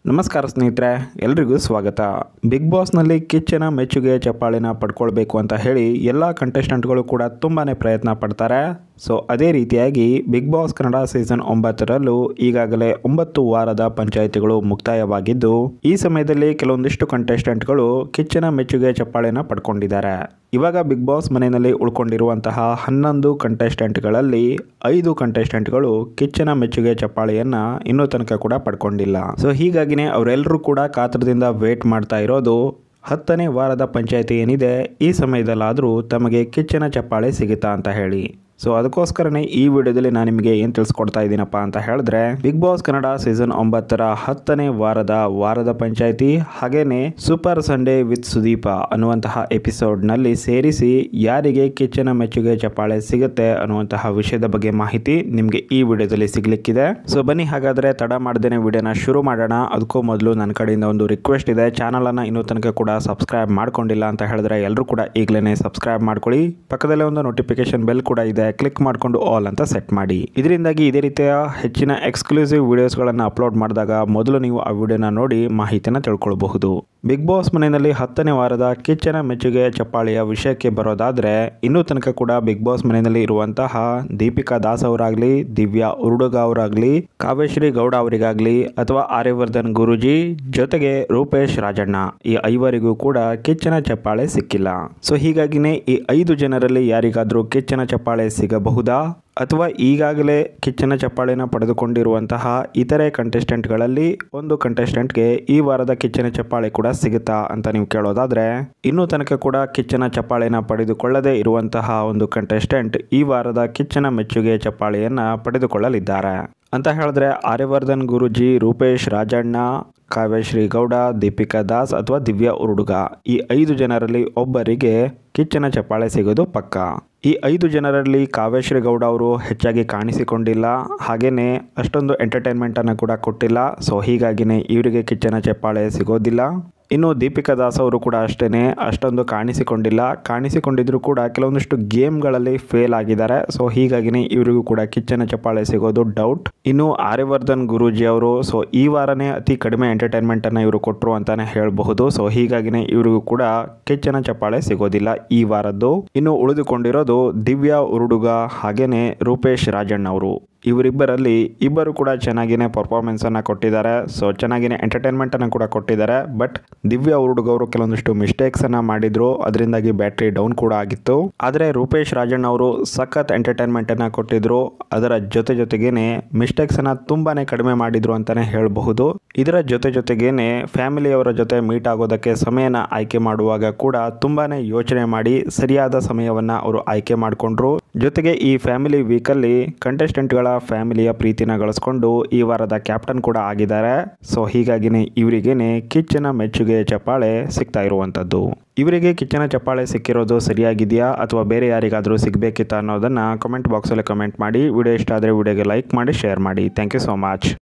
ನಮಸ್ಕಾರ ಸ್ನೇಹಿತರೆ, ಎಲ್ರಿಗೂ ಸ್ವಾಗತ. ಬಿಗ್ ಬಾಸ್ನಲ್ಲಿ ಕಿಚ್ಚನ ಮೆಚ್ಚುಗೆ ಚಪ್ಪಾಳಿನ ಪಡ್ಕೊಳ್ಬೇಕು ಅಂತ ಹೇಳಿ ಎಲ್ಲ ಕಂಟೆಸ್ಟೆಂಟ್ಗಳು ಕೂಡ ತುಂಬಾ ಪ್ರಯತ್ನ ಪಡ್ತಾರೆ. ಸೊ ಅದೇ ರೀತಿಯಾಗಿ ಬಿಗ್ ಬಾಸ್ ಕನ್ನಡ ಸೀಸನ್ 9ರಲ್ಲೂ ಈಗಾಗಲೇ 9 ವಾರದ ಪಂಚಾಯಿತಿಗಳು ಮುಕ್ತಾಯವಾಗಿದ್ದು, ಈ ಸಮಯದಲ್ಲಿ ಕೆಲವೊಂದಿಷ್ಟು ಕಂಟೆಸ್ಟೆಂಟ್ಗಳು ಕಿಚ್ಚನ ಮೆಚ್ಚುಗೆ ಚಪ್ಪಾಳಿನ ಪಡ್ಕೊಂಡಿದ್ದಾರೆ. ಇವಾಗ ಬಿಗ್ ಬಾಸ್ ಮನೆಯಲ್ಲಿ ಉಳ್ಕೊಂಡಿರುವಂತಹ 11 ಕಂಟೆಸ್ಟೆಂಟ್ಗಳಲ್ಲಿ 5 ಕಂಟೆಸ್ಟೆಂಟ್ಗಳು ಕಿಚ್ಚನ ಮೆಚ್ಚುಗೆ ಚಪ್ಪಾಳಿಯನ್ನ ಇನ್ನೂ ತನಕ ಕೂಡ ಪಡ್ಕೊಂಡಿಲ್ಲ. ಸೊ ಹೀಗಾಗಿನೇ ಅವರೆಲ್ಲರೂ ಕೂಡ ಕಾತರದಿಂದ ವೇಟ್ ಮಾಡ್ತಾ ಇರೋದು 10ನೇ ವಾರದ ಪಂಚಾಯಿತಿ ಏನಿದೆ, ಈ ಸಮಯದಲ್ಲಾದರೂ ತಮಗೆ ಕಿಚ್ಚನ ಚಪ್ಪಾಳೆ ಸಿಗುತ್ತಾ ಅಂತ ಹೇಳಿ. ಸೊ ಅದಕ್ಕೋಸ್ಕರನೇ ಈ ವಿಡಿಯೋದಲ್ಲಿ ನಾನು ನಿಮಗೆ ಏನು ತಿಳಿಸ್ಕೊಡ್ತಾ ಇದ್ದೀನಪ್ಪ ಅಂತ ಹೇಳಿದ್ರೆ, ಬಿಗ್ ಬಾಸ್ ಕನ್ನಡ ಸೀಸನ್ 9ರ 10ನೇ ವಾರದ ಪಂಚಾಯಿತಿ ಹಾಗೇನೆ ಸೂಪರ್ ಸಂಡೇ ವಿತ್ ಸುದೀಪ ಅನ್ನುವಂತಹ ಎಪಿಸೋಡ್ನಲ್ಲಿ ಸೇರಿಸಿ ಯಾರಿಗೆ ಕಿಚ್ಚನ ಮೆಚ್ಚುಗೆ ಚಪ್ಪಾಳೆ ಸಿಗುತ್ತೆ ಅನ್ನುವಂತಹ ವಿಷಯದ ಬಗ್ಗೆ ಮಾಹಿತಿ ನಿಮಗೆ ಈ ವಿಡಿಯೋದಲ್ಲಿ ಸಿಗ್ಲಿಕ್ಕಿದೆ. ಸೊ ಬನ್ನಿ ಹಾಗಾದ್ರೆ ತಡ ಮಾಡದೇನೆ ವಿಡಿಯೋನ ಶುರು ಮಾಡೋಣ. ಅದಕ್ಕೂ ಮೊದಲು ನನ್ನ ಕಡೆಯಿಂದ ಒಂದು ರಿಕ್ವೆಸ್ಟ್ ಇದೆ, ಚಾನಲ್ ಅನ್ನ ಇನ್ನೂ ತನಕ ಕೂಡ ಸಬ್ಸ್ಕ್ರೈಬ್ ಮಾಡ್ಕೊಂಡಿಲ್ಲ ಅಂತ ಹೇಳಿದ್ರೆ ಎಲ್ಲರೂ ಕೂಡ ಈಗಲೇ ಸಬ್ಸ್ಕ್ರೈಬ್ ಮಾಡ್ಕೊಳ್ಳಿ. ಪಕ್ಕದಲ್ಲೇ ಒಂದು ನೋಟಿಫಿಕೇಶನ್ ಬೆಲ್ ಕೂಡ ಇದೆ, ಕ್ಲಿಕ್ ಮಾಡಿಕೊಂಡು ಆಲ್ ಅಂತ ಸೆಟ್ ಮಾಡಿ. ಇದರಿಂದಾಗಿ ಇದೇ ರೀತಿಯ ಹೆಚ್ಚಿನ ಎಕ್ಸ್ಕ್ಲೂಸಿವ್ ವಿಡಿಯೋಸ್ಗಳನ್ನು ಅಪ್ಲೋಡ್ ಮಾಡಿದಾಗ ಮೊದಲು ನೀವು ಆ ವಿಡಿಯೋನ ನೋಡಿ ಮಾಹಿತಿನ ತಿಳ್ಕೊಳ್ಬಹುದು. ಬಿಗ್ ಬಾಸ್ ಮನೆಯಲ್ಲಿ 10ನೇ ವಾರದ ಕಿಚ್ಚನ ಮೆಚ್ಚುಗೆ ಚಪ್ಪಾಳಿಯ ವಿಷಯಕ್ಕೆ ಬರೋದಾದ್ರೆ, ಇನ್ನೂ ತನಕ ಕೂಡ ಬಿಗ್ ಬಾಸ್ ಮನೆಯಲ್ಲಿ ಇರುವಂತಹ ದೀಪಿಕಾ ದಾಸ್ ಅವರಾಗ್ಲಿ, ದಿವ್ಯಾ ಉರುಡುಗ ಅವರಾಗ್ಲಿ, ಕಾವ್ಯಶ್ರೀ ಗೌಡ ಅವರಿಗಾಗ್ಲಿ ಅಥವಾ ಆರ್ಯವರ್ಧನ್ ಗುರೂಜಿ ಜೊತೆಗೆ ರೂಪೇಶ್ ರಾಜಣ್ಣ, ಈ 5ವರಿಗೂ ಕೂಡ ಕಿಚ್ಚನ ಚಪ್ಪಾಳೆ ಸಿಕ್ಕಿಲ್ಲ. ಸೊ ಹೀಗಾಗಿನೇ ಈ 5 ಜನರಲ್ಲಿ ಯಾರಿಗಾದ್ರೂ ಕಿಚ್ಚನ ಚಪ್ಪಾಳೆ ಸಿಗಬಹುದಾ ಅಥವಾ ಈಗಾಗಲೇ ಕಿಚ್ಚನ ಚಪ್ಪಾಳೆನ ಪಡೆದುಕೊಂಡಿರುವಂತಹ ಇತರೆ ಕಂಟೆಸ್ಟೆಂಟ್ಗಳಲ್ಲಿ ಒಂದು ಕಂಟೆಸ್ಟೆಂಟ್ಗೆ ಈ ವಾರದ ಕಿಚ್ಚನ ಚಪ್ಪಾಳೆ ಕೂಡ ಸಿಗುತ್ತಾ ಅಂತ ನೀವು ಕೇಳೋದಾದ್ರೆ, ಇನ್ನೂ ತನಕ ಕೂಡ ಕಿಚ್ಚನ ಚಪ್ಪಾಳೆನ ಪಡೆದುಕೊಳ್ಳದೇ ಇರುವಂತಹ ಒಂದು ಕಂಟೆಸ್ಟೆಂಟ್ ಈ ವಾರದ ಕಿಚ್ಚನ ಮೆಚ್ಚುಗೆ ಚಪ್ಪಾಳೆಯನ್ನ ಪಡೆದುಕೊಳ್ಳಲಿದ್ದಾರೆ ಅಂತ ಹೇಳಿದ್ರೆ, ಆರ್ಯವರ್ಧನ್ ಗುರೂಜಿ, ರೂಪೇಶ್ ರಾಜಣ್ಣ, ಕಾವ್ಯಶ್ರೀ ಗೌಡ, ದೀಪಿಕಾ ದಾಸ್ ಅಥವಾ ದಿವ್ಯಾ ಉರುಡುಗ, ಈ 5 ಜನರಲ್ಲಿ ಒಬ್ಬರಿಗೆ ಕಿಚ್ಚನ ಚಪ್ಪಾಳೆ ಸಿಗೋದು ಪಕ್ಕ. ಈ 5 ಜನರಲ್ಲಿ ಕಾವ್ಯಶ್ರೀ ಗೌಡ ಅವರು ಹೆಚ್ಚಾಗಿ ಕಾಣಿಸಿಕೊಂಡಿಲ್ಲ, ಹಾಗೇನೆ ಅಷ್ಟೊಂದು ಎಂಟರ್ಟೈನ್ಮೆಂಟ್ ಅನ್ನು ಕೂಡ ಕೊಟ್ಟಿಲ್ಲ. ಸೊ ಹೀಗಾಗಿನೇ ಇವರಿಗೆ ಕಿಚ್ಚನ ಚಪ್ಪಾಳೆ ಸಿಗೋದಿಲ್ಲ. ಇನ್ನು ದೀಪಿಕಾ ದಾಸ್ ಅವರು ಕೂಡ ಅಷ್ಟೇನೆ ಅಷ್ಟೊಂದು ಕಾಣಿಸಿಕೊಂಡಿದ್ರು ಕೂಡ ಕೆಲವೊಂದಿಷ್ಟು ಗೇಮ್ಗಳಲ್ಲಿ ಫೇಲ್ ಆಗಿದ್ದಾರೆ. ಸೊ ಹೀಗಾಗಿನೇ ಇವರಿಗೂ ಕೂಡ ಕಿಚ್ಚನ ಚಪ್ಪಾಳೆ ಸಿಗೋದು ಡೌಟ್. ಇನ್ನು ಆರ್ಯವರ್ಧನ್ ಗುರೂಜಿ ಅವರು ಸೊ ಈ ವಾರನೇ ಅತಿ ಕಡಿಮೆ ಎಂಟರ್ಟೈನ್ಮೆಂಟ್ ಅನ್ನ ಇವರು ಕೊಟ್ಟರು ಅಂತಾನೆ ಹೇಳಬಹುದು. ಸೊ ಹೀಗಾಗಿನೇ ಇವರಿಗೂ ಕೂಡ ಕಿಚ್ಚನ ಚಪ್ಪಾಳೆ ಸಿಗೋದಿಲ್ಲ ಈ ವಾರದ್ದು. ಇನ್ನು ಉಳಿದುಕೊಂಡಿರೋದು ದಿವ್ಯಾ ಉರುಡುಗ ಹಾಗೇನೆ ರೂಪೇಶ್ ರಾಜಣ್ಣ ಅವರು. ಇವರಿಬ್ಬರಲ್ಲಿ ಇಬ್ಬರು ಕೂಡ ಚೆನ್ನಾಗಿನೇ ಪರ್ಫಾರ್ಮೆನ್ಸ್ ಅನ್ನ ಕೊಟ್ಟಿದ್ದಾರೆ. ಸೊ ಚೆನ್ನಾಗಿನೇ ಎಂಟರ್ಟೈನ್ಮೆಂಟ್ ಅನ್ನು ಕೂಡ ಕೊಟ್ಟಿದ್ದಾರೆ. ಬಟ್ ದಿವ್ಯಾ ಉರುಡುಗ ಅವರು ಕೆಲವೊಂದಿಷ್ಟು ಮಿಸ್ಟೇಕ್ಸ್ ಅನ್ನ ಮಾಡಿದ್ರು, ಅದರಿಂದಾಗಿ ಬ್ಯಾಟ್ರಿ ಡೌನ್ ಕೂಡ ಆಗಿತ್ತು. ಆದ್ರೆ ರೂಪೇಶ್ ರಾಜಣ್ಣ ಅವರು ಸಖತ್ ಎಂಟರ್ಟೈನ್ಮೆಂಟ್ ಅನ್ನ ಕೊಟ್ಟಿದ್ರು, ಅದರ ಜೊತೆಗೇನೆ ಮಿಸ್ಟೇಕ್ಸ್ ಅನ್ನ ತುಂಬಾನೇ ಕಡಿಮೆ ಮಾಡಿದ್ರು ಅಂತಾನೆ ಹೇಳಬಹುದು. ಇದರ ಜೊತೆಗೇನೆ ಫ್ಯಾಮಿಲಿಯವರ ಜೊತೆ ಮೀಟ್ ಆಗೋದಕ್ಕೆ ಸಮಯನ ಆಯ್ಕೆ ಮಾಡುವಾಗ ಕೂಡ ತುಂಬಾನೇ ಯೋಚನೆ ಮಾಡಿ ಸರಿಯಾದ ಸಮಯವನ್ನ ಅವರು ಆಯ್ಕೆ ಮಾಡಿಕೊಂಡ್ರು. ಜೊತೆಗೆ ಈ ಫ್ಯಾಮಿಲಿ ವೀಕಲ್ಲಿ ಕಂಟೆಸ್ಟೆಂಟ್ಗಳ ಫ್ಯಾಮಿಲಿಯ ಪ್ರೀತಿನ ಗಳಿಸ್ಕೊಂಡು ಈ ವಾರದ ಕ್ಯಾಪ್ಟನ್ ಕೂಡ ಆಗಿದ್ದಾರೆ. ಸೊ ಹೀಗಾಗಿನೇ ಇವರಿಗೇನೆ ಕಿಚ್ಚನ ಮೆಚ್ಚುಗೆ ಚಪ್ಪಾಳೆ ಸಿಗ್ತಾ ಇರುವಂತದ್ದು. ಇವರಿಗೆ ಕಿಚ್ಚನ ಚಪ್ಪಾಳೆ ಸಿಕ್ಕಿರೋದು ಸರಿಯಾಗಿದೆಯಾ ಅಥವಾ ಬೇರೆ ಯಾರಿಗಾದ್ರೂ ಸಿಗಬೇಕಿತ್ತ ಅನ್ನೋದನ್ನ ಕಮೆಂಟ್ ಬಾಕ್ಸಲ್ಲಿ ಕಮೆಂಟ್ ಮಾಡಿ. ವಿಡಿಯೋ ಇಷ್ಟ ಆದರೆ ವಿಡಿಯೋಗೆ ಲೈಕ್ ಮಾಡಿ, ಶೇರ್ ಮಾಡಿ. Thank you so much.